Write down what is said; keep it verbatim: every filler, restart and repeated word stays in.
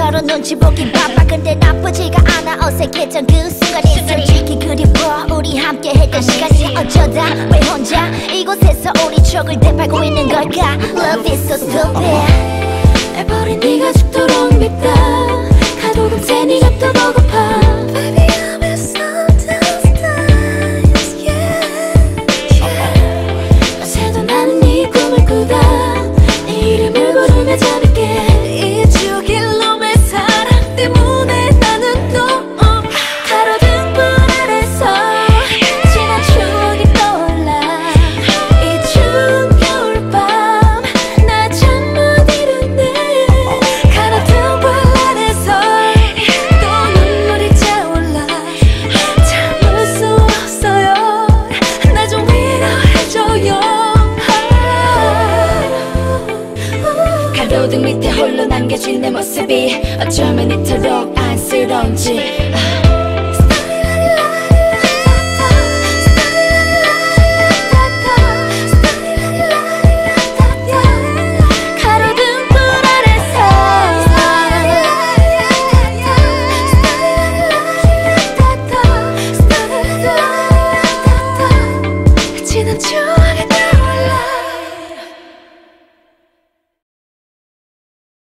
서로 눈치 보기 바빠 근데 나쁘지가 않아 어색했던 그 순간이 솔직히 그리워 우리 함께 했던 시간이 어쩌다 왜 혼자 이곳에서 우리 촉을 되팔고 있는 걸까 Love is so stupid 날 버린 네가 죽도록 밉다 가도 금세 네가 또 보고파 Baby I'm in sometimes times yeah yeah 어제도 나는 네 꿈을 꾸다 네 이름을 부르며 잠을게 이 죽일 놈의 사랑 때문에 나는 또 어, 가로등불 아래서 지난 추억이 떠올라 이 추운 겨울밤 나 잠 못 이루네 가로등불 아래서 또 눈물이 차올라 참을 수 없어요 나 좀 위로해줘요 가로등 밑에 홀로 남겨진 내 모습이 어쩌면 이토록 안쓰러운지